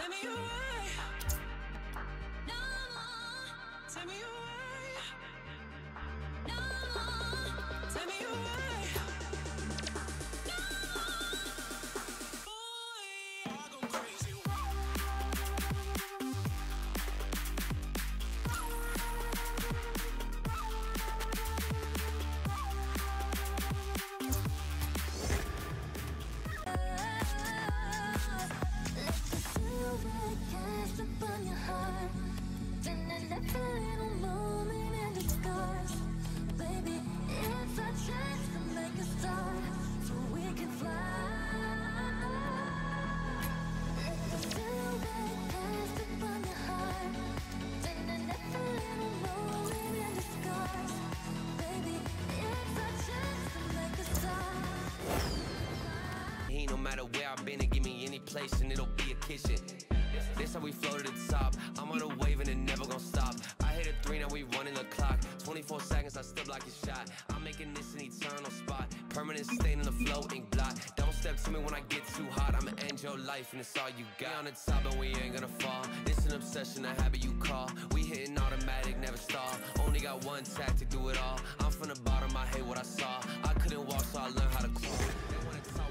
Take me away. No more. Take me away. No more. Take me away. No more. Boy, I go crazy. Cast upon your heart, and every little moment in disguise. Baby, it's our chance to make a start, so we can fly. Let the silhouette cast upon your heart, and every little moment in disguise. Baby, it's our chance to make a start. He no matter where I've been, and give me any place and it'll be a kitchen. This how we float to the top. I'm on a wave and it never gonna stop. I hit a 3, now we running the clock. 24 seconds, I still block your shot. I'm making this an eternal spot. Permanent stain in the flow, ink blot. Don't step to me when I get too hot. I'ma end your life and it's all you got. We on the top and we ain't gonna fall. This an obsession, a habit you call. We hitting automatic, never stall. Only got one tactic, do it all. I'm from the bottom, I hate what I saw. I couldn't walk, so I learned how to crawl. They wanna talk.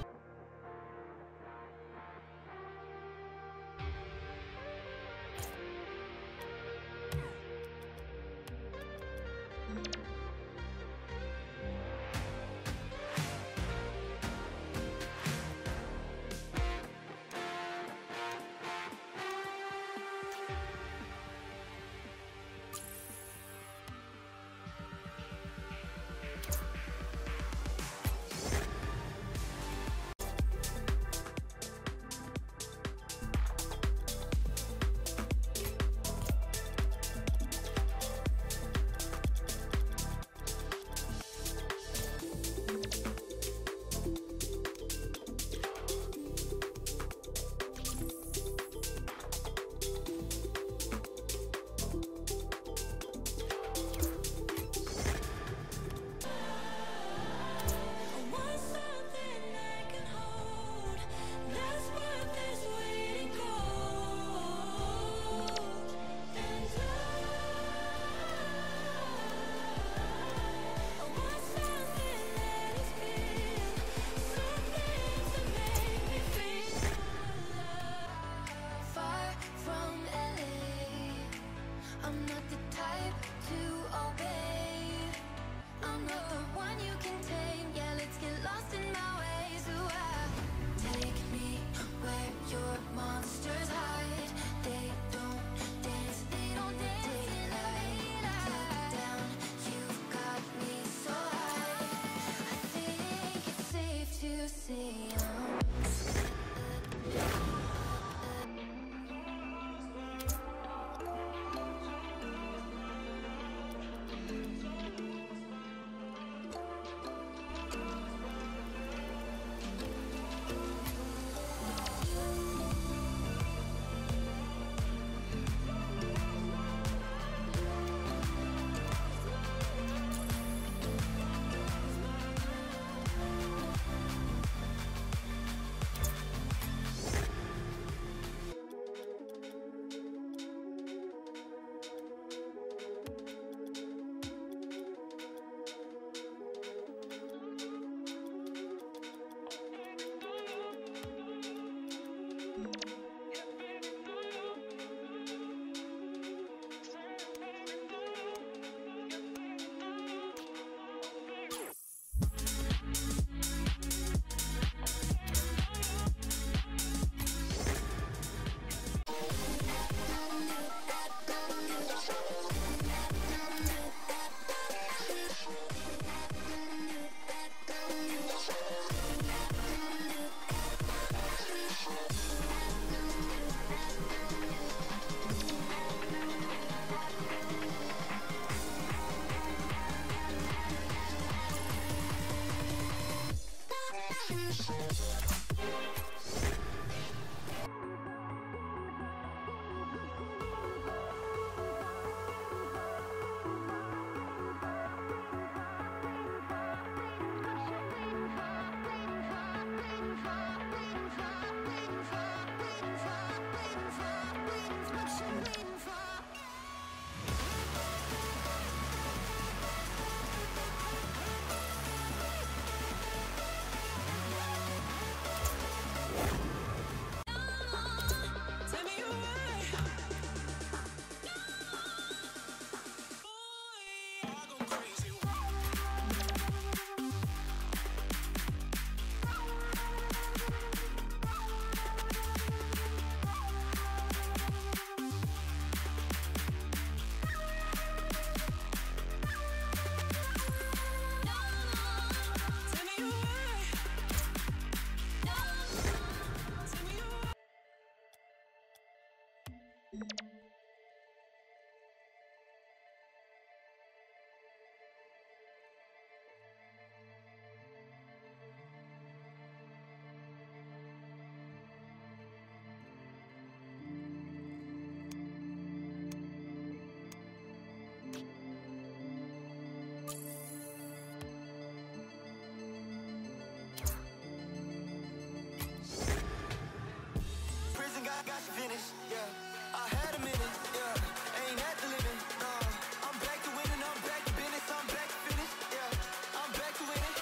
Got you finished, yeah. I had a minute, yeah. Ain't at the limit, no. I'm back to winning, I'm back to business, I'm back to finish, yeah. I'm back to winning.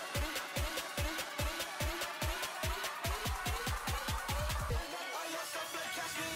Oh, yes, I feel cash me.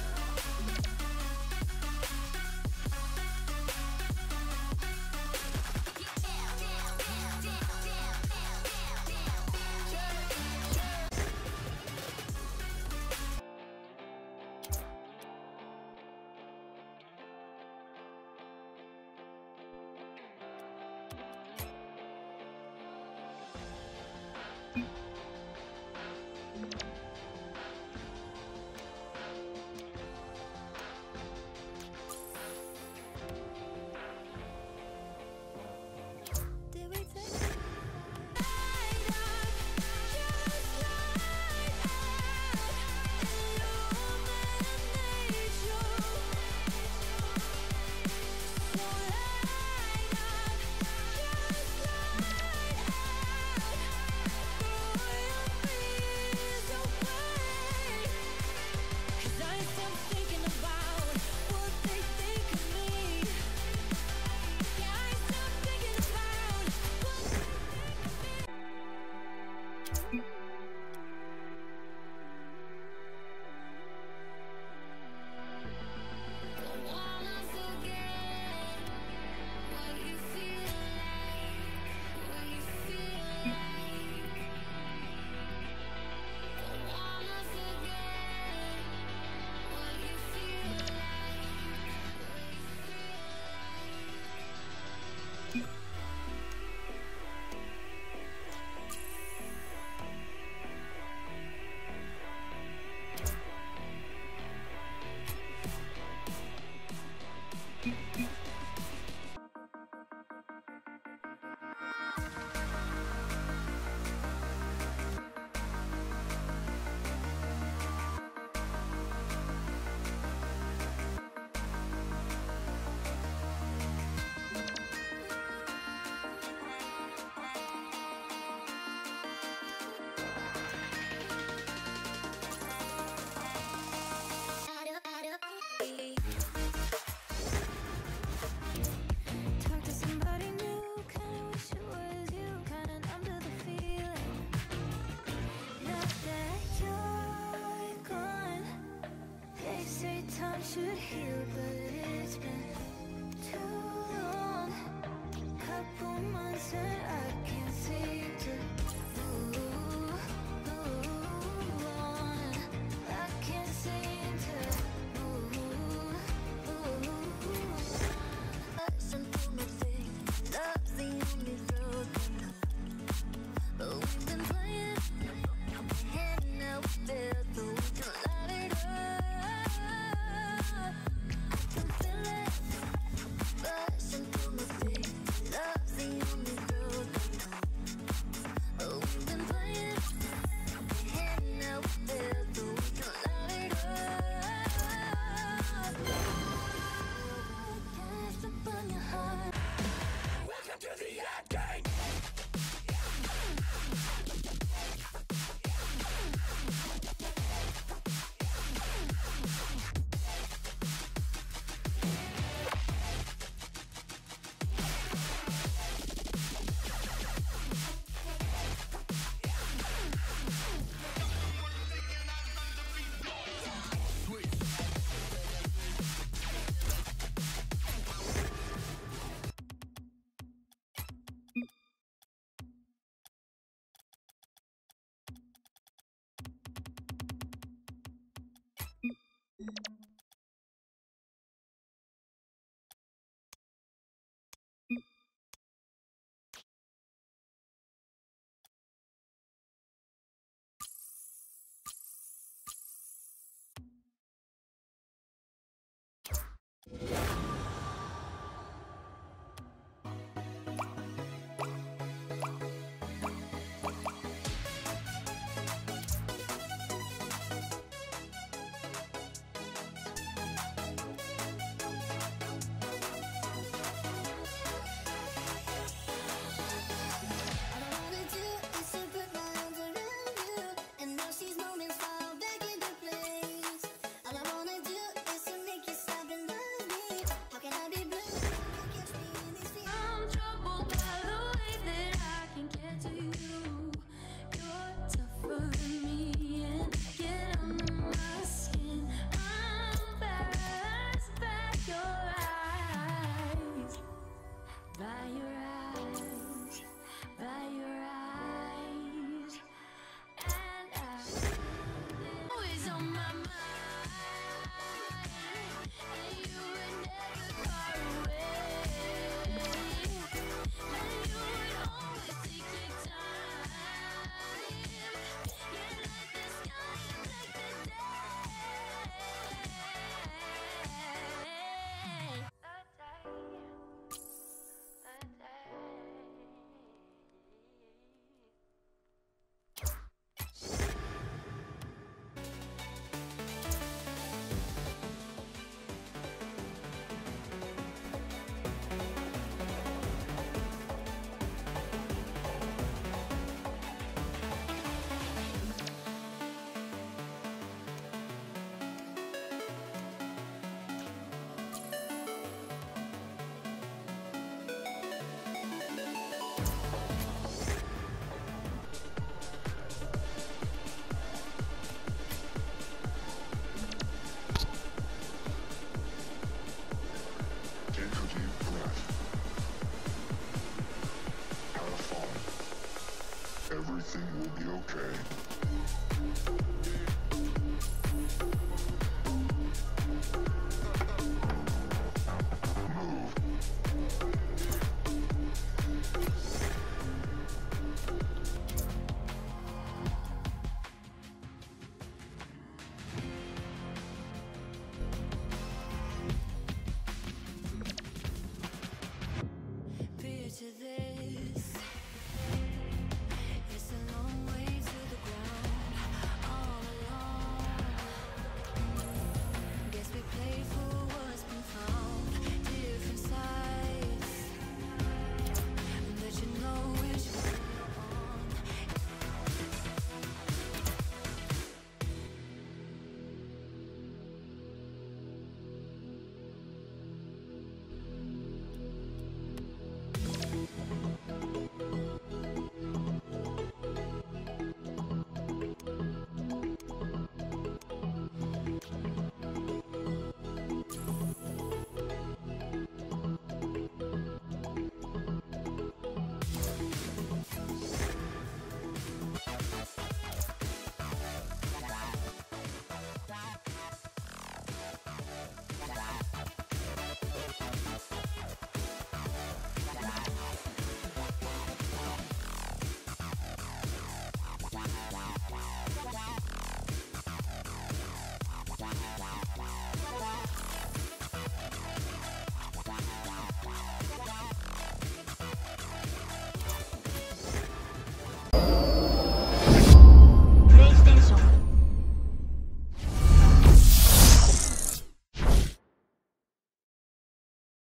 Talk to somebody new, kinda wish it was you, kinda numb to the feeling. Now that you're gone, they say time should heal, but it's been too long. Couple months and I can't seem to move on. I can't seem to move on. Listen to me think, love's the only road we know. But we've been playing, and now we feel that we can light it up. I can feel it. Listen to me think, love's the only road we know. But we've been playing, and now we feel that we can light it up. Can't slip on your heart. Welcome to the ad gang.